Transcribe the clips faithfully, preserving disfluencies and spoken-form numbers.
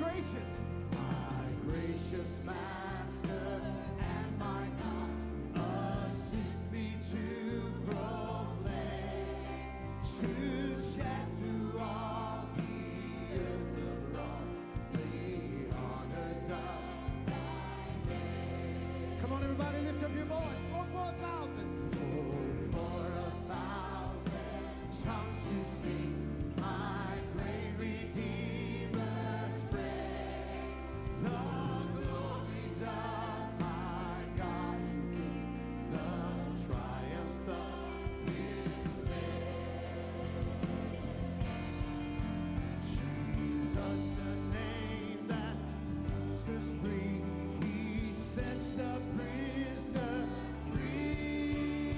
gracious, my gracious Master and my God, assist me to proclaim, to shed through all the earth abroad the honors of thy name. Come on, everybody, lift up your voice. Oh, for a thousand. Oh, for a thousand tongues to sing my great Redeemer's praise. The glories of my God, the triumph of His reign. Jesus, the name that sets us free, He sets the prisoner free.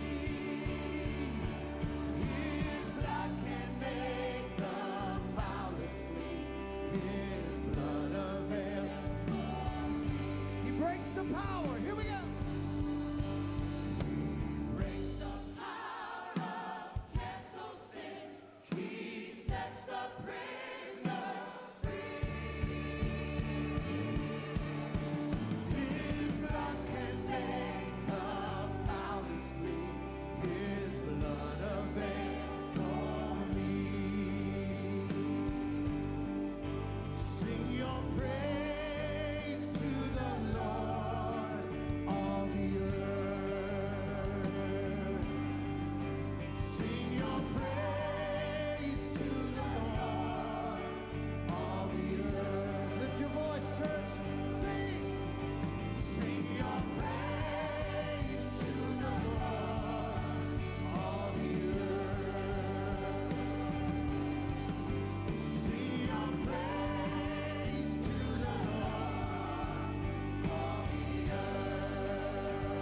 His blood can make the foulest bleed. His blood avails for me. He breaks the power. Here we go. He breaks the power of cancel sin. He sets the prisoner free. His blood can make the foulest bleed. His blood avails for me. Sing your praise to the Lord, all the earth. Sing your praise to the Lord, all the earth. Lift your voice, church. Sing. Sing your praise to the Lord, all the earth. Sing your praise to the Lord, all the earth.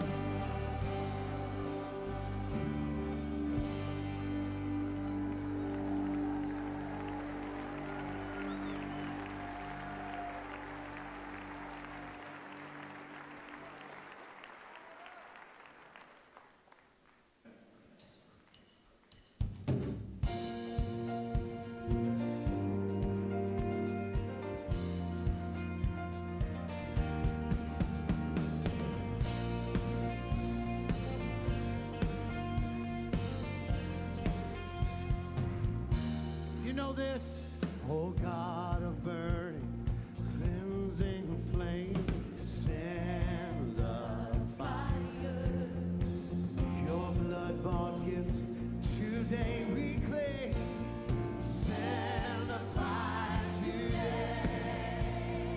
You know this, oh God of burning, cleansing flame, send the fire. Your blood-bought gift today we claim. Send the fire today.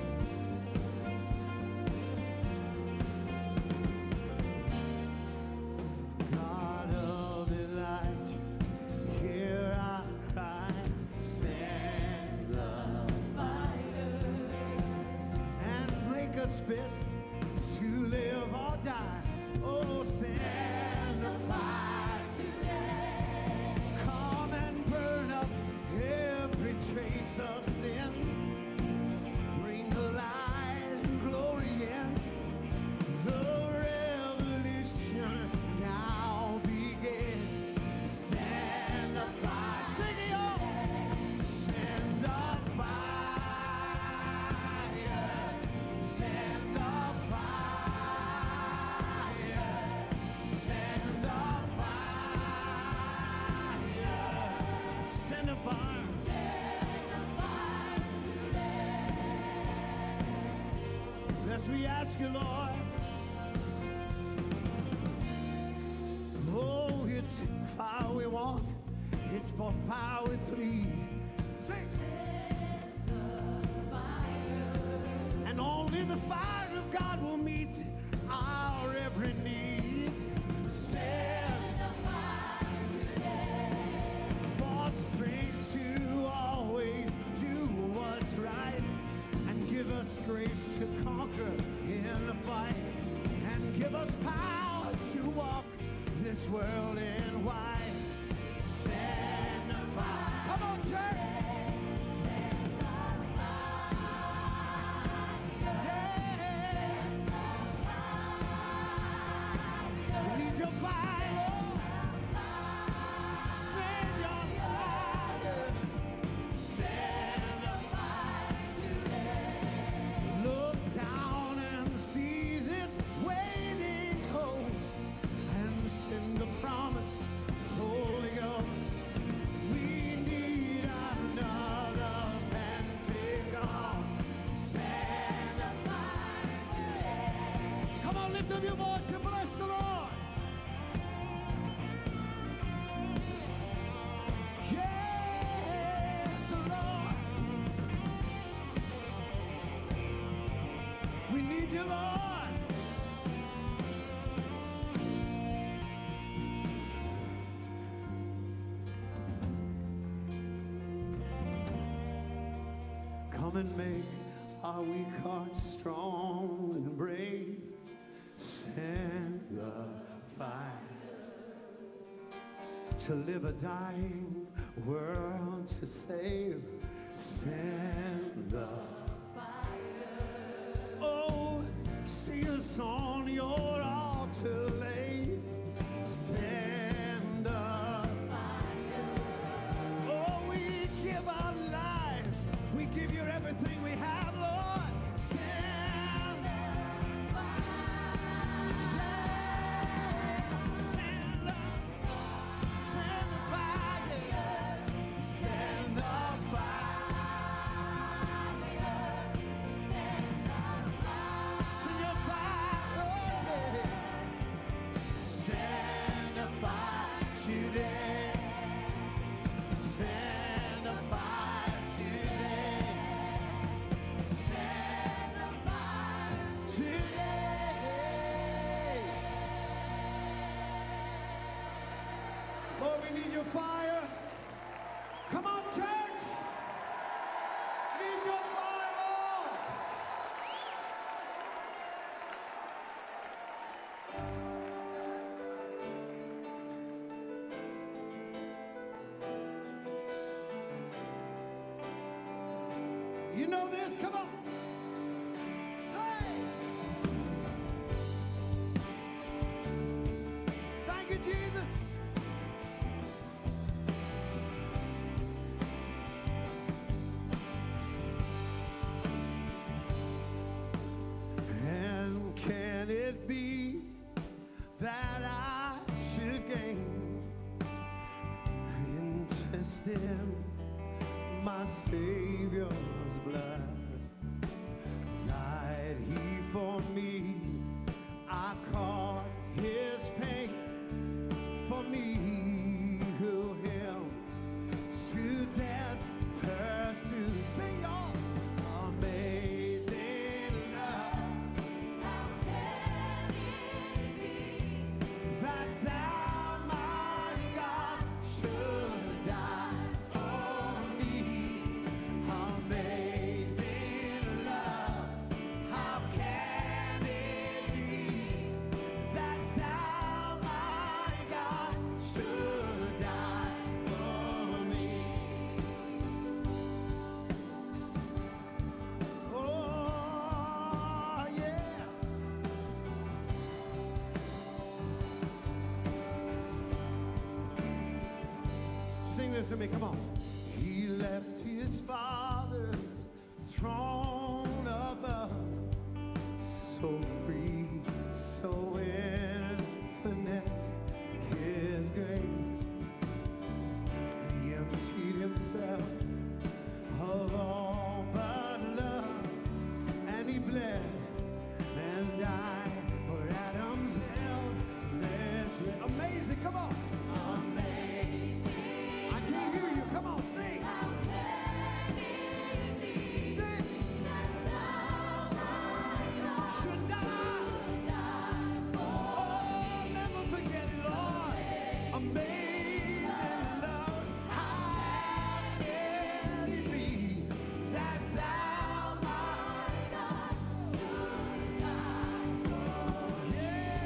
God of Elijah, hear our cry. Send the fire and make us fit to live or die. Oh, send the fire today. Come and burn up every trace of sin. Bring the light and glory in. The revolution now begin. Send the fire. Sing it all. Send the fire. Send the fire. Send the fire. Send the fire. Yes, we ask you, Lord. Oh, it's fire we want. It's for fire we plead. Sing. And only the fire of God will meet our every need. Send the fire today. For strength to always do what's right. And give us grace to conquer in the fight. And give us power to walk this world in white. Send the fire. Come on, church. Send the fire. Yeah. We need your fire, Lord. Send your fire. Send the fire. need you, Lord. Come and make our weak hearts strong and brave. Send the fire to live a dying world to save. Send the fire. Oh, see us on your altar lay. Send the fire. Oh, we give our lives. We give you everything we have, Lord. Send the fire. Send the, send the fire. Send the fire. Send your fire. Send the fire today. Send the fire today. Send the fire today. Lord, we need your fire. Come on, church. We need your fire, Lord. You know this, come on. Hey! Thank you, Jesus. And can it be that I should gain interest in my Savior's blood? Died he for me, I caught his pain. For me who him to death's pursuit. Sing y'all. Amazing love. How can it be that thou, my God, should die for me? Amazing love. How can it be that thou, my God, should die for me? Oh, yeah. Sing this to me, come on. He left his father's throne above, so free, so infinite his grace. And he emptied himself of all but love, and he bled and died for Adam's helpless. Amazing, come on. Amazing. I can't hear you. Come on, sing. How can it be? Sing. That thou, my God, should die. Oh, never forget it, Lord. Amazing love. How can it be that thou, my God, should die for me? Yeah.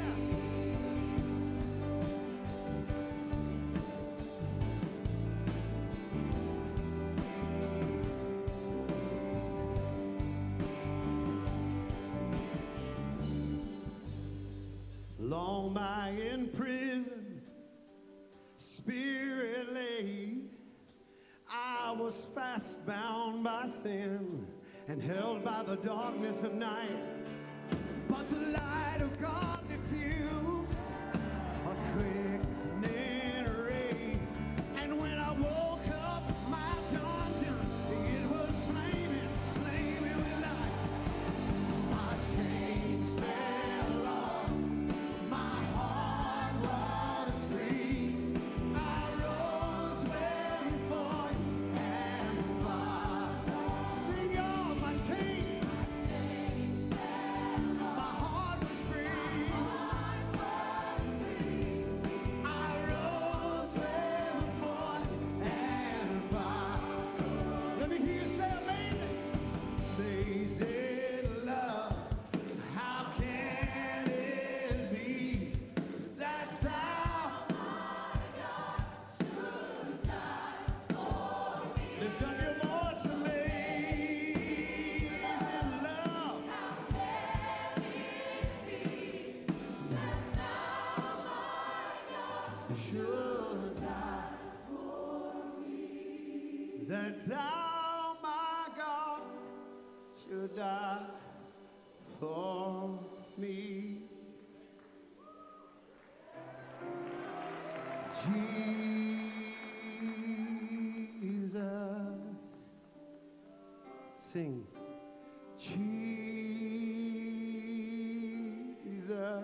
Long by in prison, spirit laid, I was fast bound by sin and held by the darkness of night. But the light of God diffused a quickening ray, and when I woke up, my dungeon, it was flaming, flaming with light. My chains fell off, my heart was free. I rose waiting for you and Father. Sing y'all, my chains. My chains fell for me. Jesus, sing. Jesus,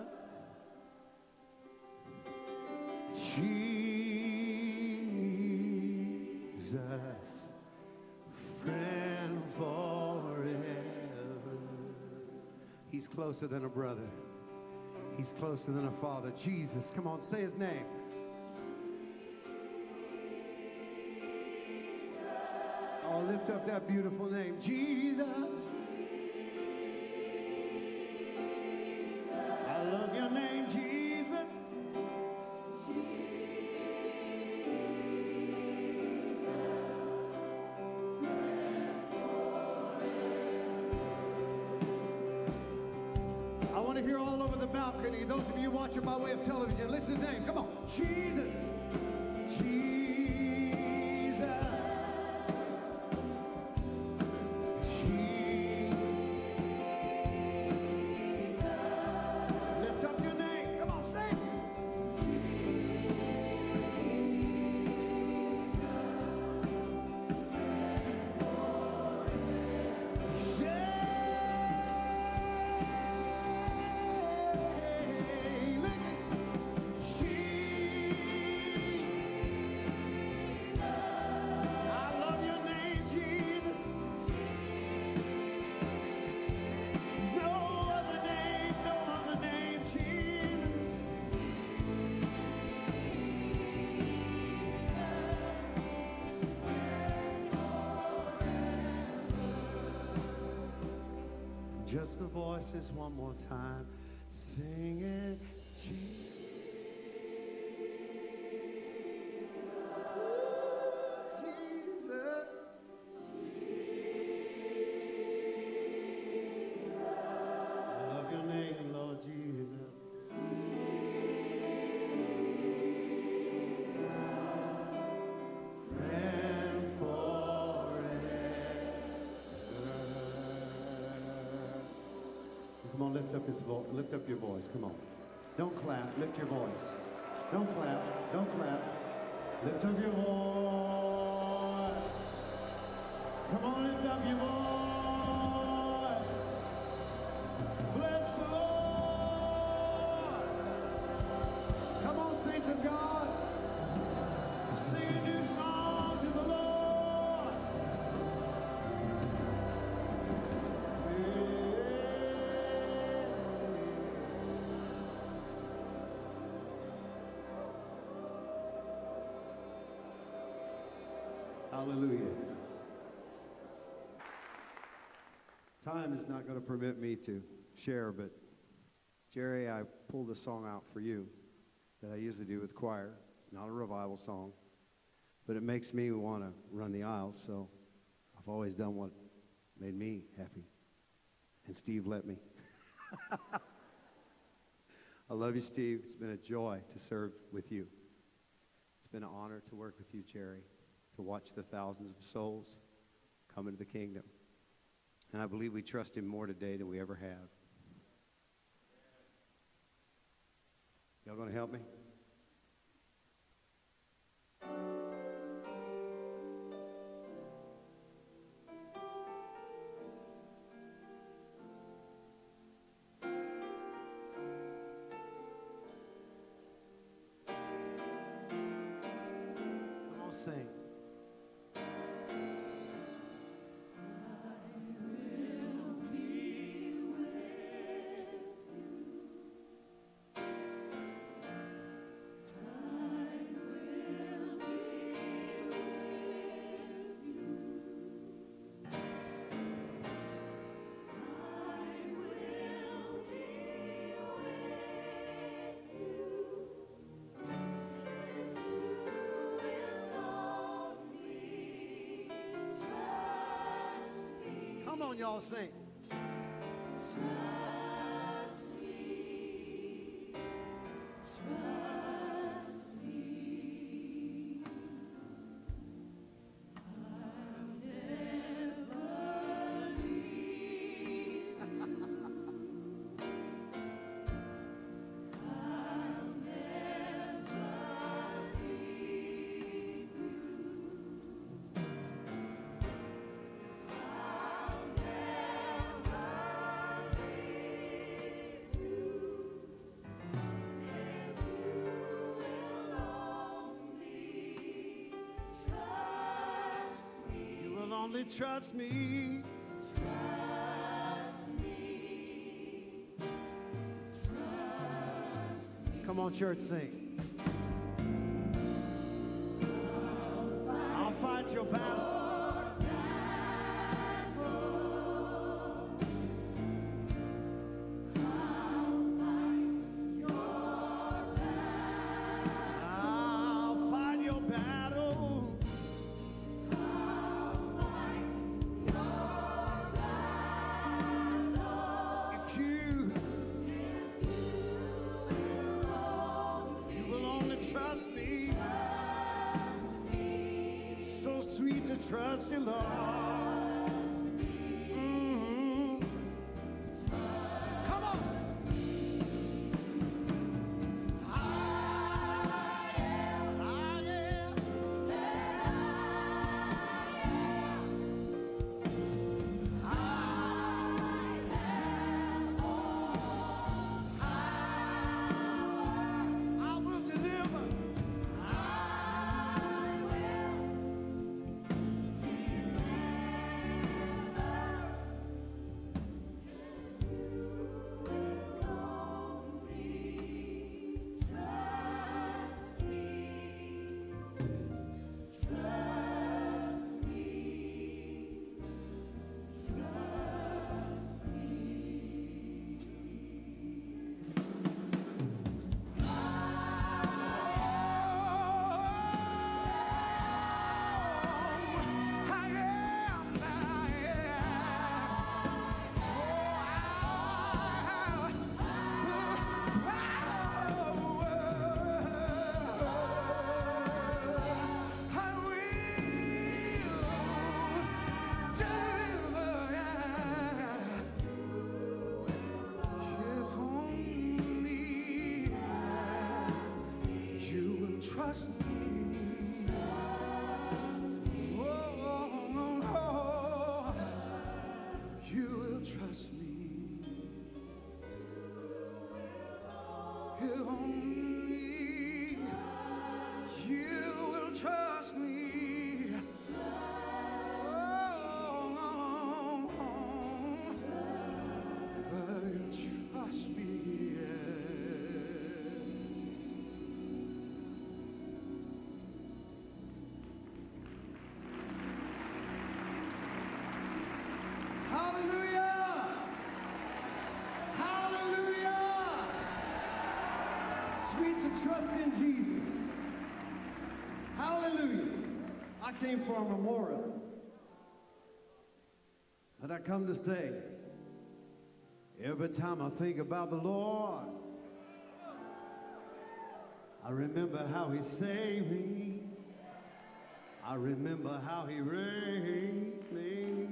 Jesus, friend forever. He's closer than a brother. He's closer than a father. Jesus, come on, say his name. Oh, lift up that beautiful name, Jesus. I love your name, Jesus. I want to hear all over the balcony. Those of you watching by way of television, listen to the name. Come on, Jesus. Jesus. Just the voices one more time, singing Jesus. Jesus. I love your name, Lord Jesus. Friend forever. Come on, lift up his vo- lift up your voice. Come on. Don't clap. Lift your voice. Don't clap. Don't clap. Lift up your voice. Come on, lift up your voice. Bless the Lord. Come on, saints of God. Sing a new song to the Lord. Hallelujah. Time is not going to permit me to share, but Jerry, I pulled a song out for you that I usually do with choir. It's not a revival song, but it makes me want to run the aisles, so I've always done what made me happy, and Steve let me. I love you, Steve. It's been a joy to serve with you. It's been an honor to work with you, Jerry, to watch the thousands of souls come into the kingdom. And I believe we trust him more today than we ever have. Y'all gonna help me? Come on, sing. Come on, y'all, sing. Trust me. Trust me. I'll never leave you. only trust me. Trust me. Trust me. Come on, church, sing. I'll fight your battle. Trust you, Lord. Mm-hmm. Come on. I am, I am, that I am. I have all power. I will deliver. Trust me. Oh, oh, oh, you will trust me. If only you will trust me. Oh, oh, oh, will you trust me? Trust in Jesus. Hallelujah. I came for a memorial. But I come to say, every time I think about the Lord, I remember how he saved me. I remember how he raised me.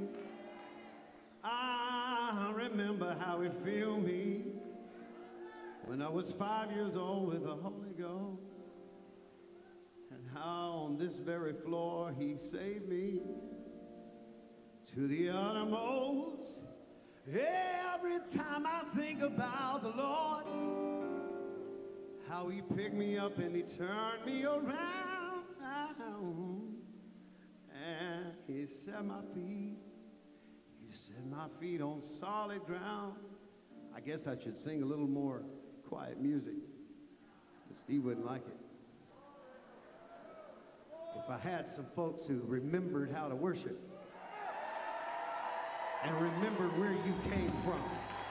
I remember how he filled me when I was five years old with the Holy Ghost, and how on this very floor he saved me to the uttermost. Every time I think about the Lord, how he picked me up and he turned me around, and he set my feet, he set my feet on solid ground. I guess I should sing a little more quiet music, but Steve wouldn't like it. If I had some folks who remembered how to worship and remembered where you came from.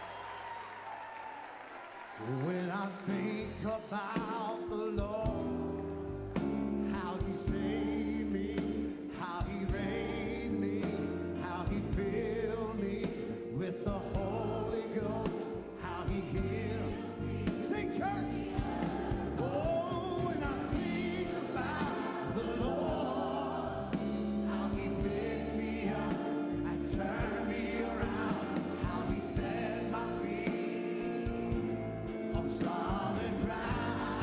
When I think about the Lord, how he saved me, how he raised me, how he filled me with the Holy Ghost, how he healed. Sing, church. Oh, when I think about the Lord, how he picked me up and turned me around, how he set my feet on solid ground.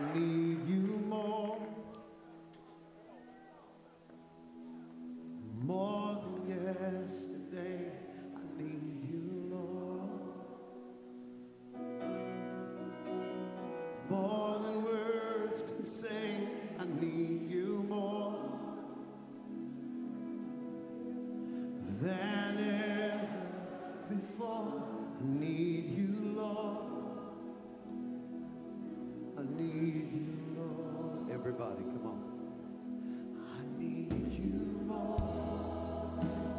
need you more, more than yesterday. I need you, Lord, more than words can say. I need you more than ever before. I need you, Lord. I need you, Lord. Everybody, come on. I need you more,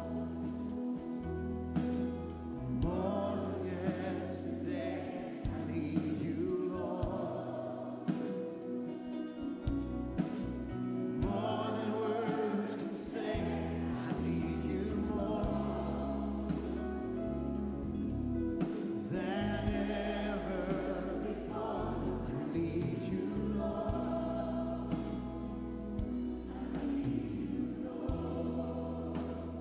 more than yesterday. I need you, Lord, more than words can say. I need you more than ever before. I need you, Lord. I need you, Lord.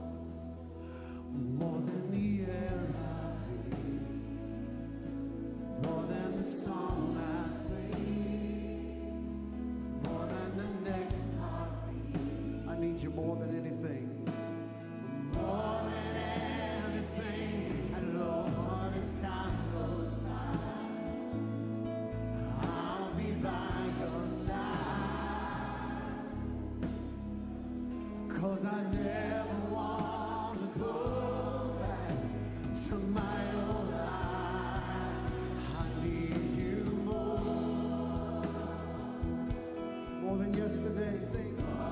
More than the air I breathe, more than the song I sing, more than the next heartbeat. I need you more than anything. More than anything. And Lord, as time goes by, I'll be by your side. 'Cause I never want to go back to my old life. I need you more, more than yesterday. Sing.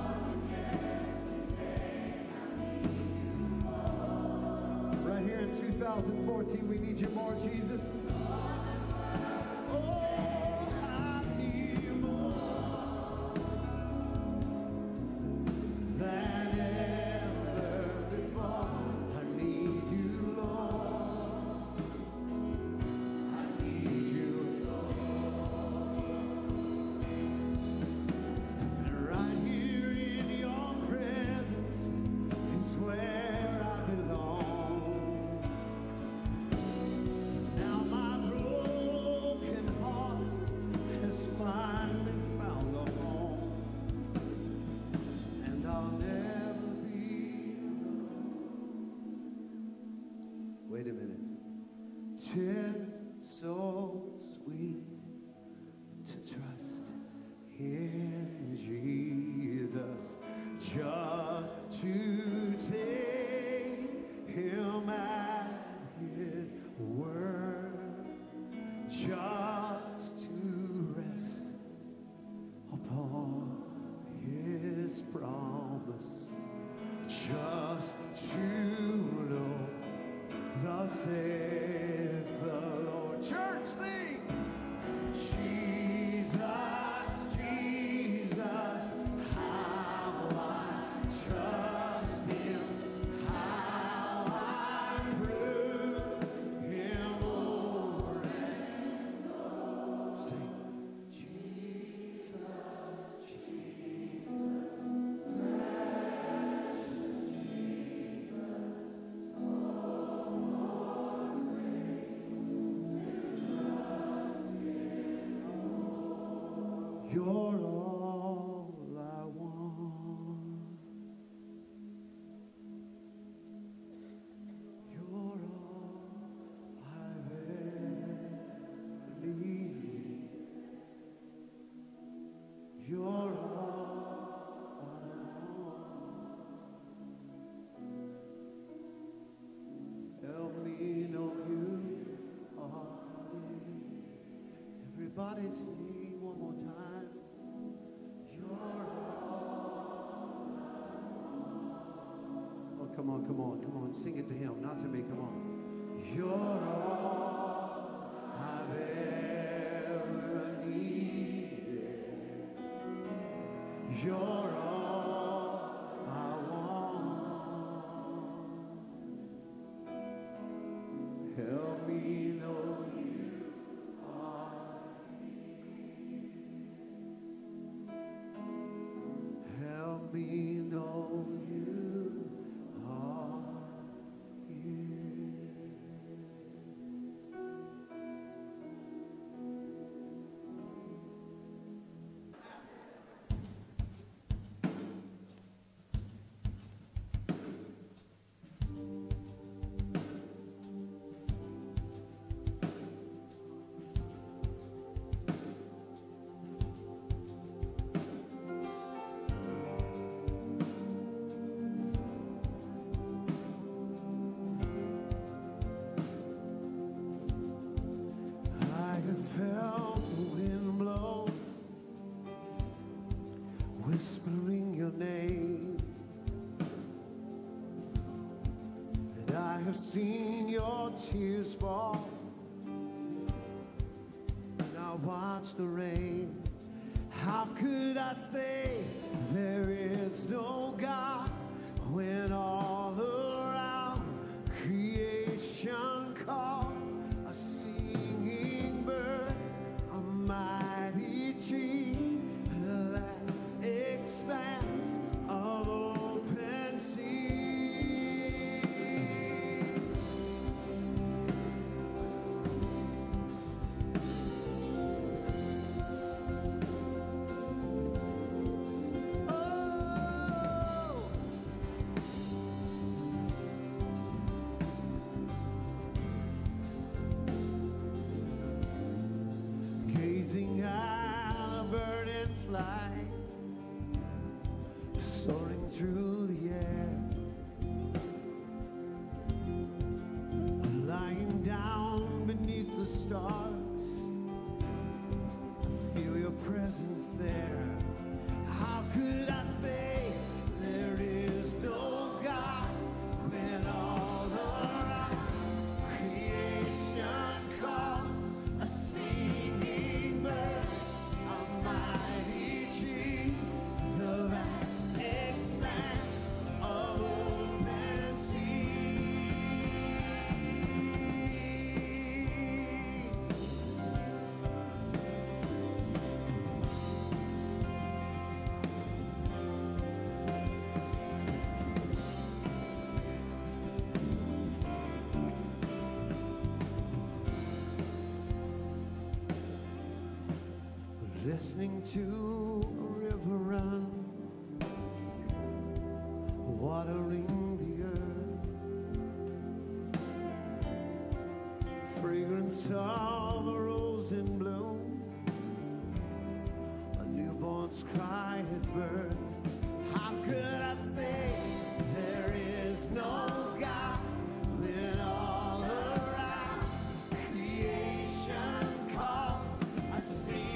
Right here in two thousand fourteen, we need you more, Jesus. Oh, I need you more than ever before. I need you, Lord. I need you, Lord. And right here in your presence is where I belong. Now my broken heart has finally found a home, and I'll never be alone. Wait a minute. 'Tis so sweet to trust in Jesus, just to take him at his word, just to rest upon his promise, just to know thus saith the Lord. Church, sing! Jesus, Jesus, how I trust him, how I prove him over and over. Sing, Jesus, Jesus, precious Jesus, oh, you're all I want. You're all I've ever needed. You're all I want. Help me know you are near. Everybody sing one more time. You're all I want. Oh, come on, come on, come on. Sing it to him, not to me. Come on. You're all I've ever needed. You're all I want. Help me know you are here. Help me know you are here. have seen your tears fall, and I watch the rain. How could I say there is no God when all around creation calls? A singing bird, a mighty tree, the last expanse of open sea. Gazing at a bird in flight, soaring through the air, lying down beneath the stars, I feel your presence there. How could I say there is no God when all around creation calls? A singing bird, a mighty tree, the vast expanse of open sea. Listening to a river run, watering the earth, fragrance of a rose in bloom, a newborn's cry had birth. How could I say there is no God when all around creation calls? I sing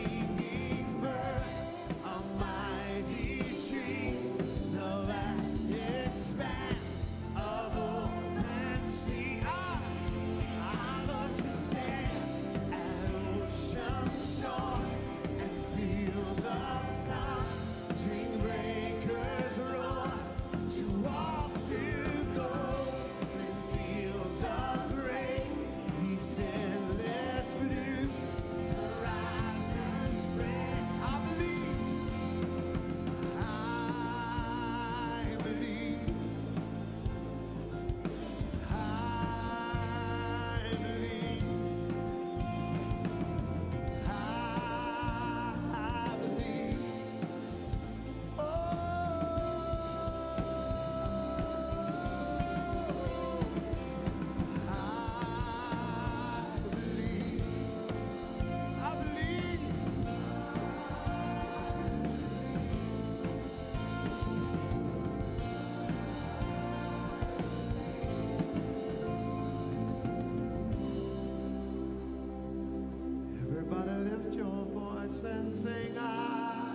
and sing, I,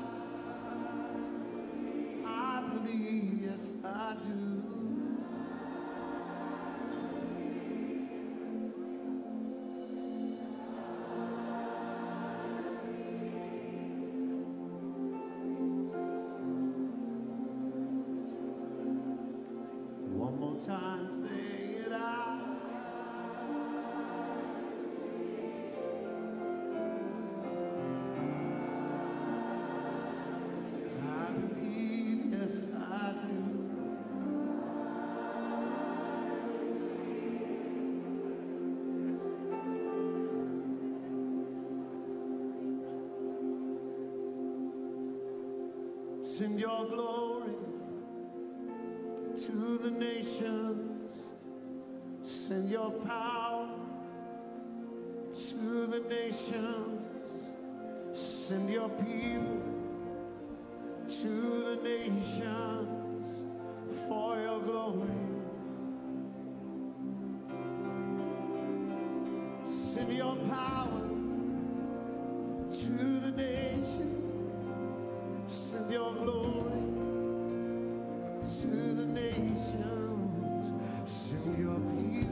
I believe, yes I do. One more time, say it out. Send your glory to the nations. Send your power to the nations. Send your people to the nations for your glory. Send your power to the nations. Send your glory to the nations. Send your people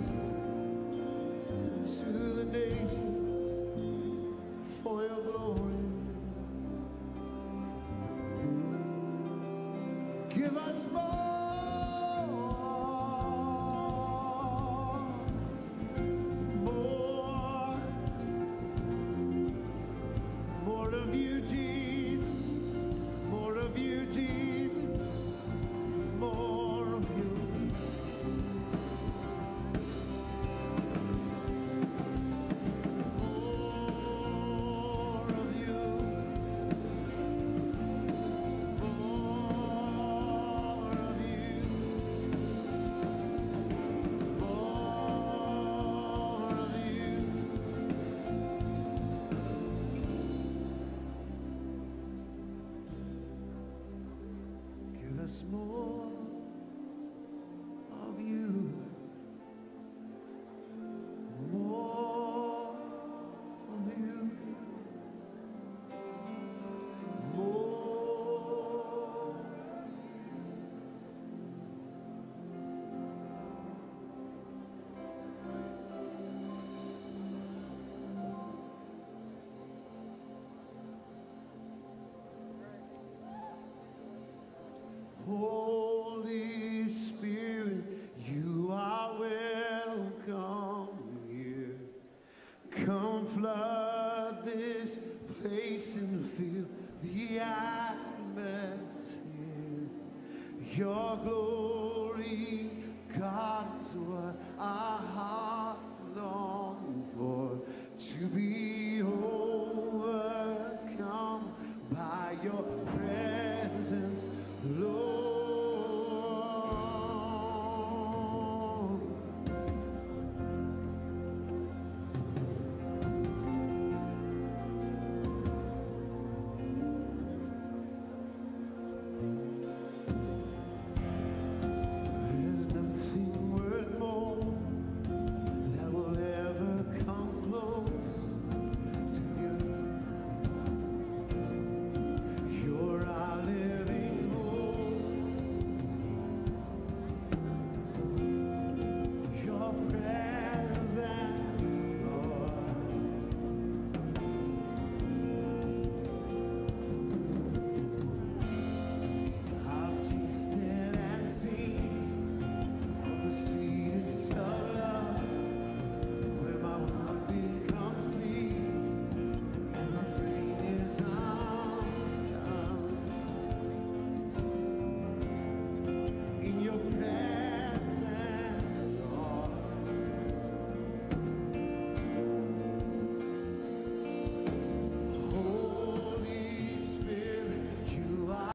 God is what our hearts long for, to be